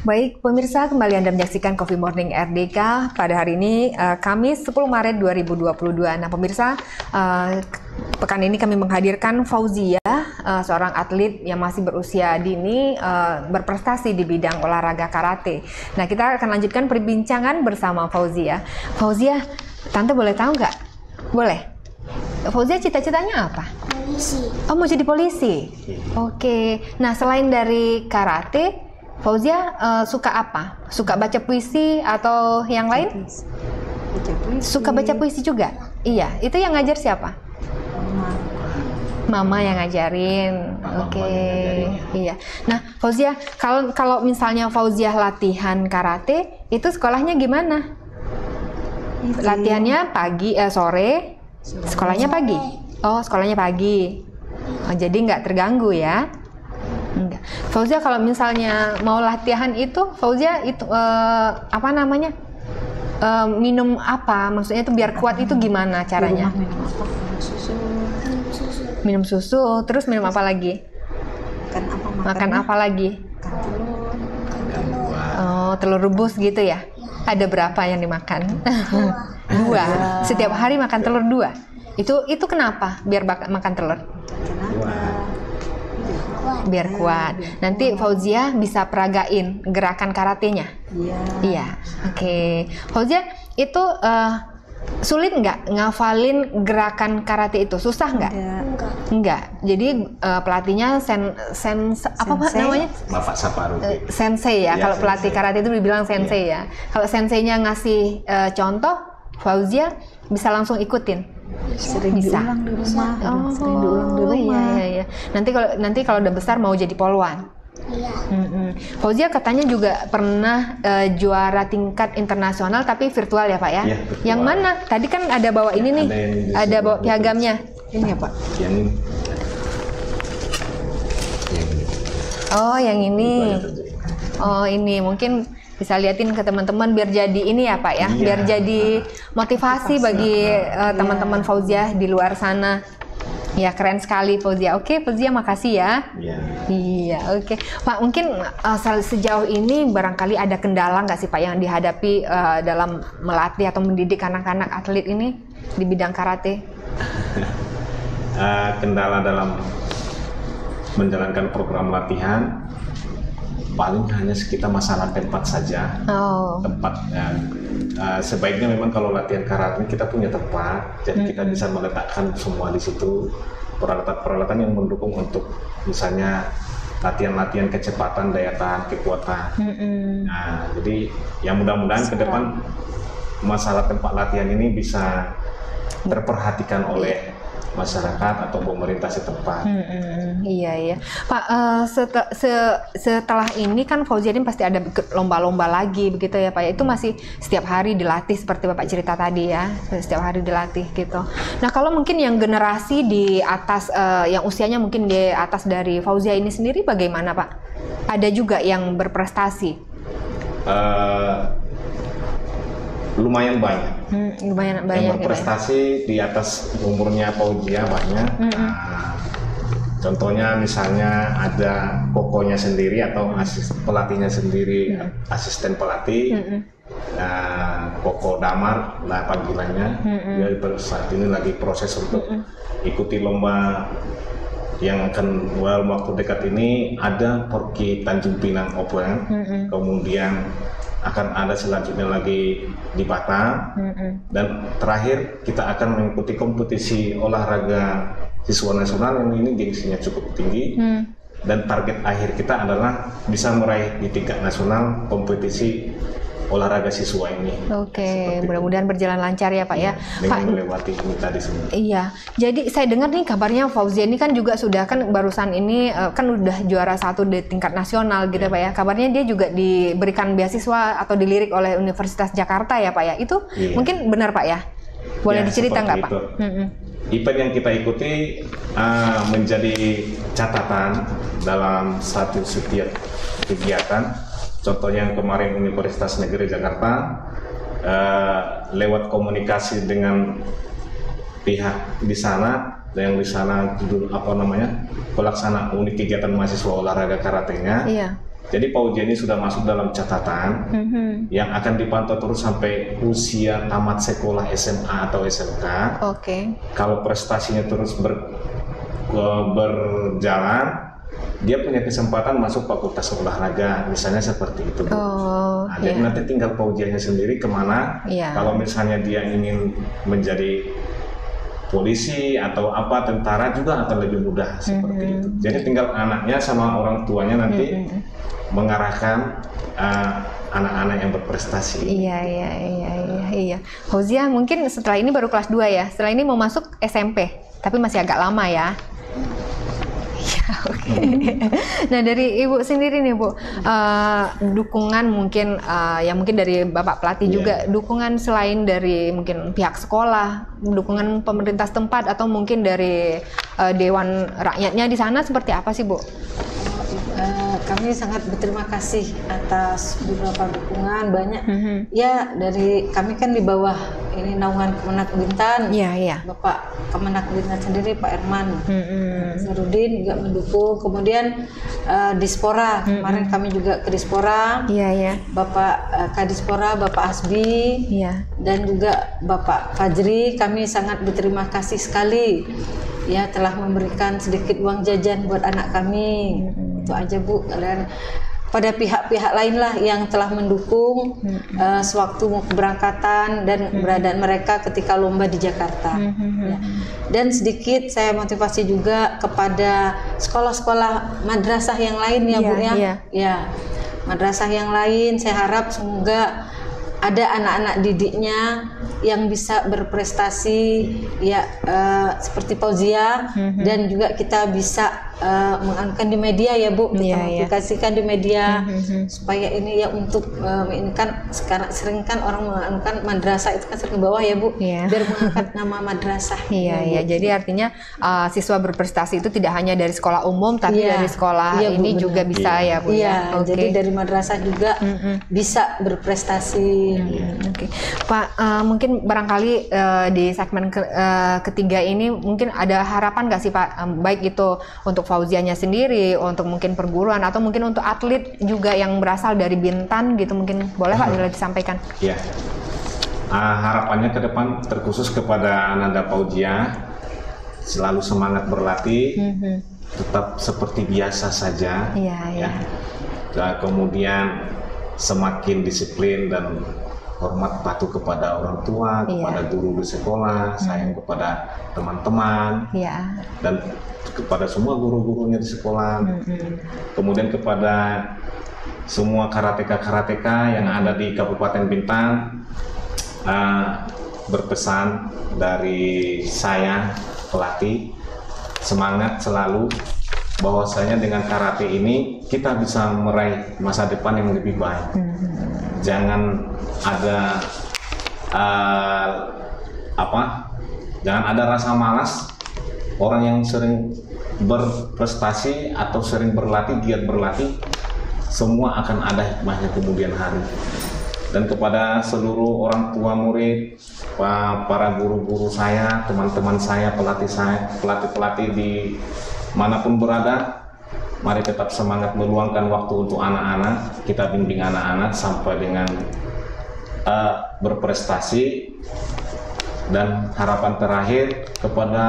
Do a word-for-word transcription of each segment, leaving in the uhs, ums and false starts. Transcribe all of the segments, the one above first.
Baik, pemirsa, kembali Anda menyaksikan Coffee Morning R D K pada hari ini, uh, Kamis sepuluh Maret dua ribu dua puluh dua. Nah, pemirsa, uh, pekan ini kami menghadirkan Fauzia, uh, seorang atlet yang masih berusia dini, uh, berprestasi di bidang olahraga karate. Nah, kita akan lanjutkan perbincangan bersama Fauzia. Fauzia, Tante boleh tahu nggak? Boleh? Fauzia cita-citanya apa? Polisi. Oh, mau jadi polisi? Oke. Nah, selain dari karate, Fauzia uh, suka apa? Suka baca puisi atau yang lain? Baca puisi. Suka baca puisi juga? Iya. Itu yang ngajar siapa? Mama. Mama yang ngajarin. Mama Oke. yang ngajarin. Iya. Nah, Fauzia, kalau kalau misalnya Fauzia latihan karate, itu sekolahnya gimana? Itu. Latihannya pagi, eh, sore, sekolahnya pagi. Oh, sekolahnya pagi. Oh, jadi nggak terganggu ya? Enggak. Fauzia kalau misalnya mau latihan itu, Fauzia itu eh, apa namanya? Eh, minum apa? Maksudnya itu biar kuat itu gimana caranya? Di rumah minum apa? Minum susu. Minum susu. Minum susu, terus minum apa lagi? Makan apa? Makan makannya? apa lagi? Makan telur. Makan telur. Oh, telur rebus gitu ya? Ada berapa yang dimakan? Dua. Setiap hari makan telur dua. Itu itu kenapa? Biar bak- makan telur? Kenapa? Kuat. Biar kuat. Nanti Fauzia bisa peragain gerakan karatenya. Iya. Iya. Oke. Fauzia, itu eh, sulit nggak ngafalin gerakan karate itu? Susah nggak? Ada. Enggak. Enggak. Jadi eh, pelatihnya sen sen apa Pak Sensei. namanya? Bapak Saparu. Eh, sensei ya. Iya, Kalau pelatih sensei. karate itu dibilang sensei ya. Kalau senseinya ngasih eh, contoh, Fauzia bisa langsung ikutin. Sering Bisa. diulang di rumah. Oh, Sering diulang di rumah. iya, iya, iya. Nanti kalau nanti kalau udah besar mau jadi polwan. Iya. Mm-mm. Fauzia katanya juga pernah eh, juara tingkat internasional tapi virtual ya Pak ya? Iya, virtual. Yang mana? Tadi kan ada bawa ini nih, Ada yang di ada sebelah bawa itu. piagamnya. Ini ya Pak. Yang ini. Yang ini. Oh, yang ini. Itu ada tujuh. Oh, ini mungkin bisa liatin ke teman-teman biar jadi ini ya Pak ya, Iya. biar jadi motivasi bagi eh, teman-teman Fauzia di luar sana. Ya, keren sekali Fauzia. Oke, Fauzia makasih ya. Iya. Iya, oke. Pak, mungkin uh, sejauh ini barangkali ada kendala nggak sih Pak yang dihadapi uh, dalam melatih atau mendidik anak-anak atlet ini di bidang karate? Eh, kendala dalam menjalankan program latihan paling hanya sekitar masalah tempat saja. Oh, Tempat ya, eh, sebaiknya memang kalau latihan karate kita punya tempat, jadi kita bisa meletakkan semua di situ peralatan-peralatan yang mendukung untuk misalnya latihan-latihan kecepatan, daya tahan, kekuatan. mm-mm. Nah, jadi yang mudah-mudahan ke depan masalah tempat latihan ini bisa terperhatikan oleh masyarakat atau pemerintah setempat. Mm-mm, iya iya Pak, eh, sete- se- setelah ini kan Fauzia ini pasti ada ke- lomba-lomba lagi begitu ya Pak ya, itu masih setiap hari dilatih seperti Bapak cerita tadi ya, setiap hari dilatih gitu. Nah, kalau mungkin yang generasi di atas, eh, yang usianya mungkin di atas dari Fauzia ini sendiri bagaimana Pak? Ada juga yang berprestasi? Eh, lumayan banyak. Hmm, lumayan Yang banyak gitu ya? berprestasi di atas umurnya Fauzia banyak. Nah, contohnya misalnya ada kokonya sendiri atau asis, pelatihnya sendiri, asisten pelatih. Nah, Koko Damar lah panggilannya. Dia ber- saat ini lagi proses untuk ikuti lomba yang akan dalam waktu dekat ini. Ada Porki Tanjung Pinang Open, kemudian akan ada selanjutnya lagi di Batam, dan terakhir kita akan mengikuti kompetisi olahraga siswa nasional yang ini gengsinya cukup tinggi, dan target akhir kita adalah bisa meraih di tingkat nasional kompetisi olahraga siswa ini. Oke, Seperti itu. mudah-mudahan berjalan lancar ya Pak ya. Dengan Pak, melewati ini tadi semua. iya, jadi saya dengar nih kabarnya Fauzia ini kan juga sudah kan barusan ini eh, kan udah juara satu di tingkat nasional gitu Pak ya. Kabarnya dia juga diberikan beasiswa atau dilirik oleh Universitas Jakarta ya Pak ya. Itu Iya. mungkin benar Pak ya? Boleh Ya, dicerita seperti nggak Pak? itu. Mm-mm. Event yang kita ikuti uh, menjadi catatan dalam satu setiap kegiatan. Contohnya yang kemarin Universitas Negeri Jakarta uh, lewat komunikasi dengan pihak di sana, yang di sana dulu apa namanya pelaksana unit kegiatan mahasiswa olahraga karatenya. Iya. Jadi Fauzia ini sudah masuk dalam catatan Mhm. yang akan dipantau terus sampai usia tamat sekolah S M A atau S M K. Oke. Kalau prestasinya terus ber, ke- berjalan, dia punya kesempatan masuk fakultas olahraga, misalnya seperti itu. Bu. Oh, Nah, jadi iya. nanti tinggal Fauzianya sendiri kemana. Iya. Kalau misalnya dia ingin menjadi polisi atau apa tentara juga akan lebih mudah seperti Mhm. itu. Jadi tinggal anaknya sama orang tuanya nanti Mhm. mengarahkan uh, anak-anak yang berprestasi. Iya, iya, iya, iya, iya. Fauzia mungkin setelah ini baru kelas dua ya. Setelah ini mau masuk S M P, tapi masih agak lama ya. Ya, oke. Nah, dari Ibu sendiri nih, Bu, eh, dukungan mungkin eh, ya mungkin dari Bapak pelatih Iya. juga, dukungan selain dari mungkin pihak sekolah, dukungan pemerintah setempat atau mungkin dari eh, dewan rakyatnya di sana seperti apa sih, Bu? Eh, kami sangat berterima kasih atas beberapa dukungan banyak. Mhm. Ya, dari kami kan di bawah ini naungan Kemenak Bintan. Iya, iya. Bapak Kemenak Bintan sendiri Pak Erman Mhm. Zarudin juga mendukung. Kemudian eh, Dispora, kemarin kami juga ke Dispora. Iya, iya. Bapak eh, Kadispora, Bapak Asbi, Iya. dan juga Bapak Fajri, kami sangat berterima kasih sekali ya telah memberikan sedikit uang jajan buat anak kami. Itu aja Bu. Dan pada pihak-pihak lain lah yang telah mendukung eh, sewaktu mau keberangkatan dan keberadaan mereka ketika lomba di Jakarta. Ya. Dan sedikit saya motivasi juga kepada sekolah-sekolah madrasah yang lain ya Bu Iya, ya. iya. Ya, madrasah yang lain saya harap semoga ada anak-anak didiknya yang bisa berprestasi ya eh, seperti Fauzia dan juga kita bisa eh, menganukan di media ya Bu, kita Iya, iya. aplikasikan di media supaya ini ya untuk eh, ini kan sekarang sering kan orang menganukan madrasah itu kan sering ke bawah ya Bu, Iya. biar mengangkat nama madrasah. Iya, iya. Bu. Jadi artinya uh, siswa berprestasi itu tidak hanya dari sekolah umum, tapi Iya. dari sekolah Iya, Bu, ini benar. juga bisa ya, Bu. Iya, ya? Oke. jadi dari madrasah juga bisa berprestasi. Hmm, Oke, Pak, uh, mungkin barangkali uh, di segmen ke- uh, ketiga ini mungkin ada harapan nggak sih Pak, um, baik itu untuk Fauzianya sendiri, untuk mungkin perguruan atau mungkin untuk atlet juga yang berasal dari Bintan gitu, mungkin boleh Pak boleh disampaikan? Ya. Ah, harapannya ke depan terkhusus kepada Ananda Fauzia selalu semangat berlatih, Mhm. tetap seperti biasa saja. Iya, iya. Dan kemudian semakin disiplin dan hormat patuh kepada orang tua, Iya. kepada guru di sekolah, sayang kepada teman-teman Iya. dan kepada semua guru-gurunya di sekolah. Kemudian kepada semua karateka-karateka yang ada di Kabupaten Bintan, uh, berpesan dari saya pelatih, semangat selalu bahwasanya dengan karate ini kita bisa meraih masa depan yang lebih baik. Jangan ada uh, apa? Jangan ada rasa malas. Orang yang sering berprestasi atau sering berlatih, giat berlatih, semua akan ada hikmahnya kemudian hari. Dan kepada seluruh orang tua murid, pa- para guru-guru saya, teman-teman saya, pelatih saya, pelatih-pelatih di manapun berada, mari tetap semangat meluangkan waktu untuk anak-anak. Kita bimbing anak-anak sampai dengan uh, berprestasi. Dan harapan terakhir kepada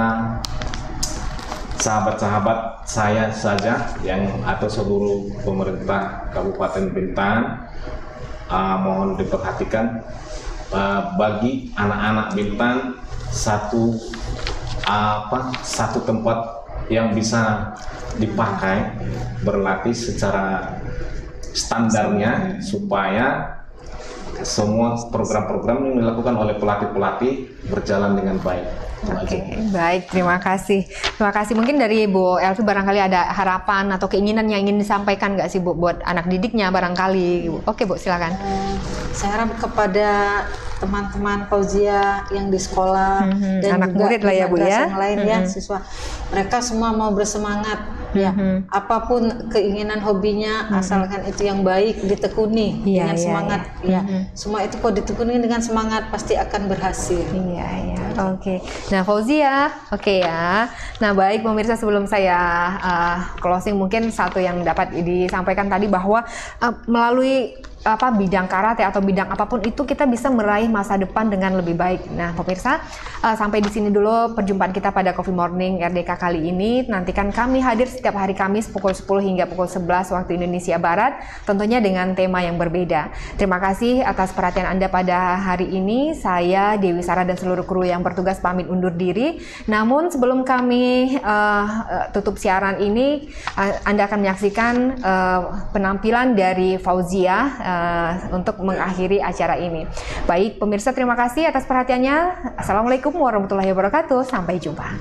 sahabat-sahabat saya saja yang atau seluruh pemerintah Kabupaten Bintan, uh, mohon diperhatikan uh, bagi anak-anak Bintan satu uh, apa satu tempat yang bisa dipakai berlatih secara standarnya supaya semua program-program yang dilakukan oleh pelatih-pelatih berjalan dengan baik. Terima Oke, kasih. baik, terima kasih. Terima kasih. Mungkin dari Bu Elvi barangkali ada harapan atau keinginan yang ingin disampaikan nggak sih Bu buat anak didiknya barangkali. Bu. Oke Bu, silakan. Eh, saya harap kepada teman-teman Fauzia yang di sekolah Mhm, dan anak juga murid lah di ya, Bu, madrasah ya. yang lain ya Mhm. siswa, mereka semua mau bersemangat Ya, Mhm. apapun keinginan hobinya, asalkan itu yang baik ditekuni Iya, dengan iya, semangat. iya. Ya, Mhm. semua itu kalau ditekuni dengan semangat pasti akan berhasil. Iya, iya. Oke. Nah, Fauzia, oke ya. Nah, baik pemirsa, sebelum saya uh, closing, mungkin satu yang dapat disampaikan tadi bahwa uh, melalui apa bidang karate atau bidang apapun itu kita bisa meraih masa depan dengan lebih baik. Nah, pemirsa, uh, sampai di sini dulu perjumpaan kita pada Coffee Morning R D K kali ini. Nantikan kami hadir setiap hari Kamis pukul sepuluh hingga pukul sebelas waktu Indonesia Barat, tentunya dengan tema yang berbeda. Terima kasih atas perhatian Anda pada hari ini. Saya Dewi Sarah dan seluruh kru yang bertugas pamit undur diri. Namun sebelum kami uh, tutup siaran ini, uh, Anda akan menyaksikan uh, penampilan dari Fauzia uh, untuk mengakhiri acara ini. Baik pemirsa, terima kasih atas perhatiannya. Assalamualaikum warahmatullahi wabarakatuh. Sampai jumpa.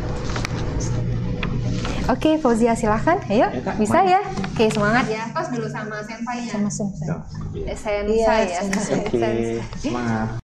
Oke, Fauzia silahkan. Ayo, Ya, Kak, bisa main. ya. Oke, semangat ya. Tos dulu sama senpai-nya. Sama-sama. Eh, Sensei Iya, ya. sensei. Oke, semangat.